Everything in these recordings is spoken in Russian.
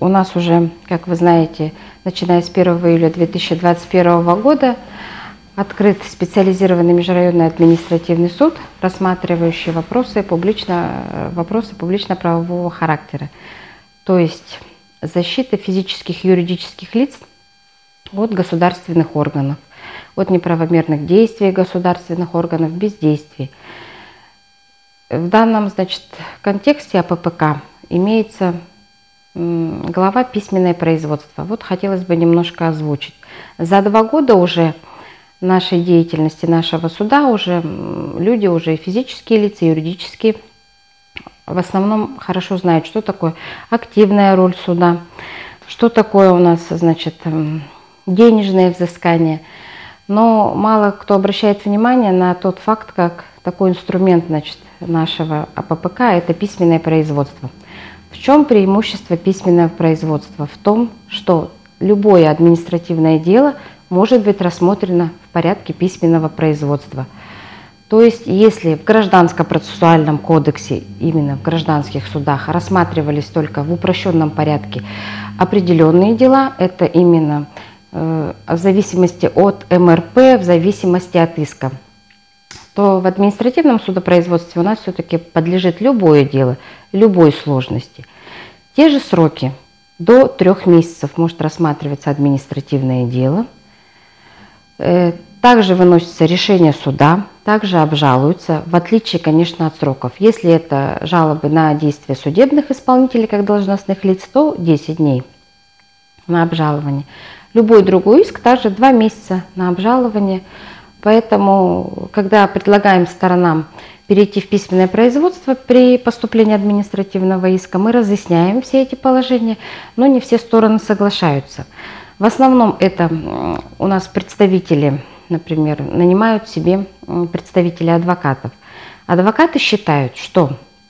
у нас уже, как вы знаете, начиная с 1 июля 2021 года открыт специализированный межрайонный административный суд, рассматривающий вопросы публично-правового характера, то есть защита физических и юридических лиц от государственных органов, от неправомерных действий государственных органов, бездействий. В данном, контексте АППК имеется глава «Письменное производство». Вот хотелось бы немножко озвучить. За 2 года уже нашей деятельности, нашего суда, люди уже физические лица, юридические, в основном хорошо знают, что такое активная роль суда, что такое у нас, денежное взыскание. Но мало кто обращает внимание на тот факт, как такой инструмент, нашего АППК – это письменное производство. В чем преимущество письменного производства? В том, что любое административное дело может быть рассмотрено в порядке письменного производства. То есть, если в Гражданско-процессуальном кодексе, именно в гражданских судах, рассматривались только в упрощенном порядке определенные дела, это именно в зависимости от МРП, в зависимости от иска, то в административном судопроизводстве у нас все-таки подлежит любое дело, любой сложности. Те же сроки, до 3 месяцев может рассматриваться административное дело. Также выносится решение суда, также обжалуются, в отличие, конечно, от сроков. Если это жалобы на действия судебных исполнителей как должностных лиц, то 10 дней на обжалование. Любой другой иск также 2 месяца на обжалование. Поэтому, когда предлагаем сторонам перейти в письменное производство при поступлении административного иска, мы разъясняем все эти положения, но не все стороны соглашаются. В основном это у нас представители, например, нанимают себе представителей адвокатов. Адвокаты считают, что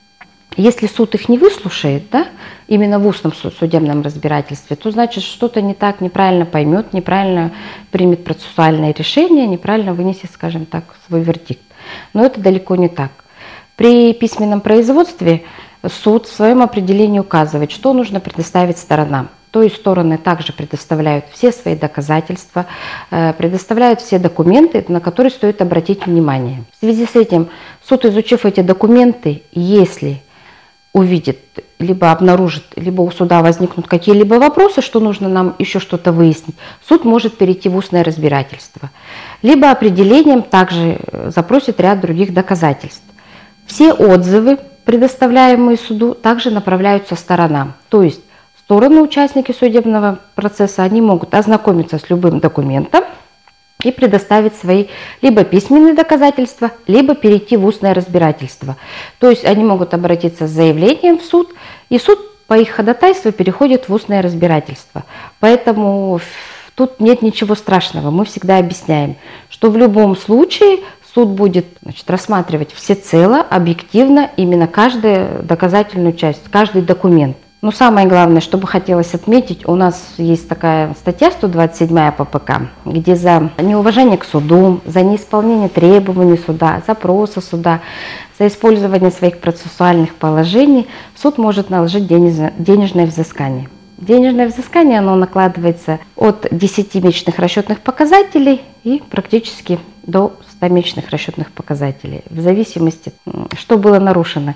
если суд их не выслушает, именно в устном судебном разбирательстве, то значит что-то не так, неправильно поймет, неправильно примет процессуальное решение, неправильно вынесет, скажем так, свой вердикт. Но это далеко не так. При письменном производстве суд в своем определении указывает, что нужно предоставить сторонам. То есть стороны также предоставляют все свои доказательства, предоставляют все документы, на которые стоит обратить внимание. В связи с этим суд, изучив эти документы, если увидит, либо обнаружит, либо у суда возникнут какие-либо вопросы, что нужно нам еще что-то выяснить, суд может перейти в устное разбирательство. Либо определением также запросит ряд других доказательств. Все отзывы, предоставляемые суду, также направляются сторонам. То есть стороны, участники судебного процесса, они могут ознакомиться с любым документом и предоставить свои либо письменные доказательства, либо перейти в устное разбирательство. То есть они могут обратиться с заявлением в суд, и суд по их ходатайству переходит в устное разбирательство. Поэтому тут нет ничего страшного. Мы всегда объясняем, что в любом случае суд будет рассматривать всецело, объективно именно каждую доказательную часть, каждый документ. Но самое главное, что бы хотелось отметить, у нас есть такая статья 127 АППК, где за неуважение к суду, за неисполнение требований суда, запроса суда, за использование своих процессуальных положений суд может наложить денежное взыскание. Денежное взыскание, оно накладывается от 10 месячных расчетных показателей и практически до 100 месячных расчетных показателей, в зависимости, что было нарушено.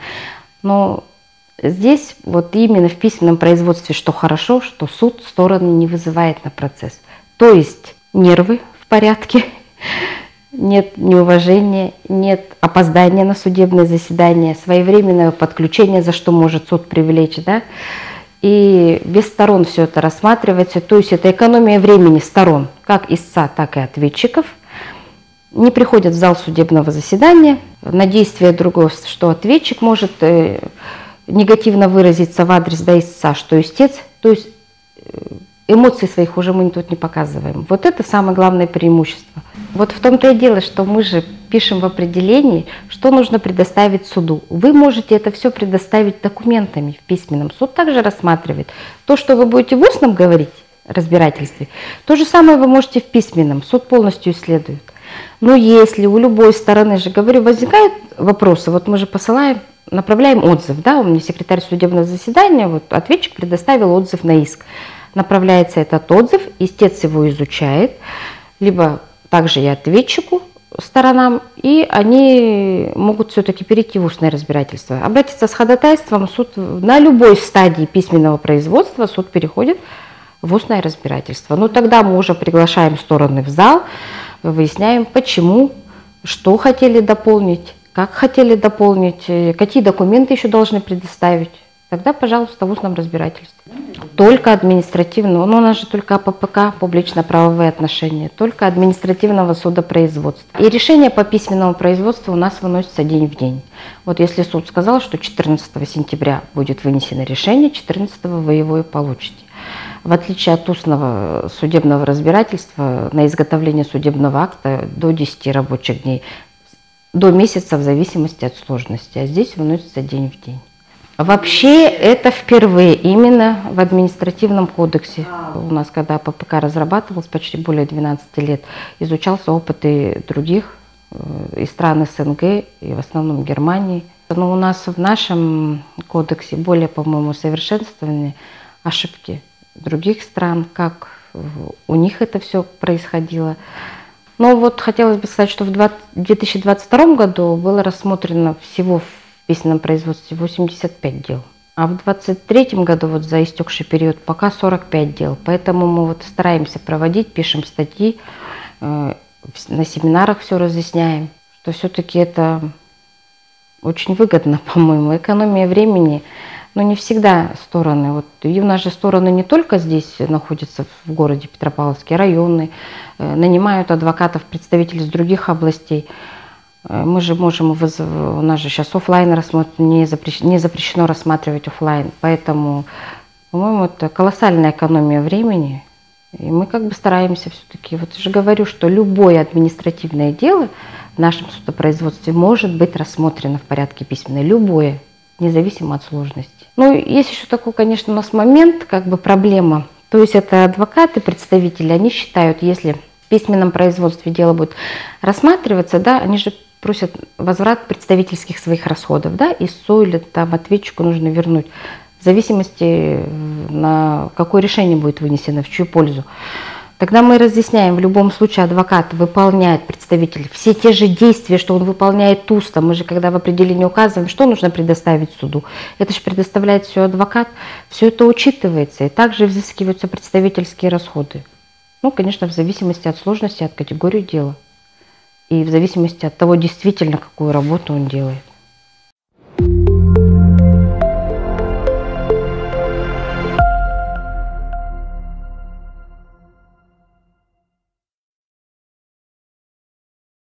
Но здесь вот именно в письменном производстве, что хорошо, что суд стороны не вызывает на процесс. То есть нервы в порядке, нет неуважения, нет опоздания на судебное заседание, своевременное подключение, за что может суд привлечь, и без сторон все это рассматривается. То есть это экономия времени сторон, как истца, так и ответчиков. Не приходят в зал судебного заседания на действие другого, что ответчик может негативно выразиться в адрес истца, что истец, то есть эмоций своих уже мы тут не показываем. Вот это самое главное преимущество. Вот в том-то и дело, что мы же пишем в определении, что нужно предоставить суду. Вы можете это все предоставить документами в письменном. Суд также рассматривает. То, что вы будете в устном говорить, разбирательстве, то же самое вы можете в письменном. Суд полностью исследует. Но если у любой стороны же, говорю, возникают вопросы, вот мы же посылаем направляем отзыв, да, у меня секретарь судебного заседания, вот ответчик предоставил отзыв на иск. Направляется этот отзыв, истец его изучает, либо также и ответчику, сторонам, и они могут все-таки перейти в устное разбирательство. Обратиться с ходатайством, суд на любой стадии письменного производства суд переходит в устное разбирательство. Но тогда мы уже приглашаем стороны в зал, выясняем, почему, что хотели дополнить, как хотели дополнить, какие документы еще должны предоставить. Тогда, пожалуйста, в устном разбирательстве. Только административного, но у нас же только АППК, публично-правовые отношения, только административного судопроизводства. И решение по письменному производству у нас выносится день в день. Вот если суд сказал, что 14 сентября будет вынесено решение, 14 вы его и получите. В отличие от устного судебного разбирательства, на изготовление судебного акта до 10 рабочих дней, до месяца в зависимости от сложности, а здесь выносится день в день. Вообще это впервые именно в административном кодексе. У нас, когда АППК разрабатывался почти более 12 лет, изучался опыт и других, и стран СНГ, и в основном Германии. Но у нас в нашем кодексе более, по-моему, совершенствованы ошибки других стран, как у них это все происходило. Но вот хотелось бы сказать, что в 2022 году было рассмотрено всего в письменном производстве 85 дел. А в 2023 году, вот за истекший период, пока 45 дел. Поэтому мы вот стараемся проводить, пишем статьи, на семинарах все разъясняем, что все-таки это очень выгодно, по-моему, экономия времени. Но не всегда стороны, вот, и у нас же стороны не только здесь находятся в городе Петропавловске, районы, нанимают адвокатов, представителей из других областей. Мы же можем, у нас же сейчас офлайн не запрещено рассматривать офлайн, поэтому, по-моему, это колоссальная экономия времени. И мы как бы стараемся все-таки, вот я же говорю, что любое административное дело в нашем судопроизводстве может быть рассмотрено в порядке письменной, любое, независимо от сложности. Ну, есть еще такой, конечно, у нас момент, как бы проблема, то есть это адвокаты, представители, они считают, если в письменном производстве дело будет рассматриваться, да, они же просят возврат представительских своих расходов, да, истцу или там ответчику нужно вернуть, в зависимости на какое решение будет вынесено, в чью пользу. Тогда мы разъясняем, в любом случае адвокат выполняет, представитель, все те же действия, что он выполняет устно. Мы же, когда в определении указываем, что нужно предоставить суду, это же предоставляет все адвокат, все это учитывается, и также взыскиваются представительские расходы. Ну, конечно, в зависимости от сложности, от категории дела. И в зависимости от того, действительно, какую работу он делает.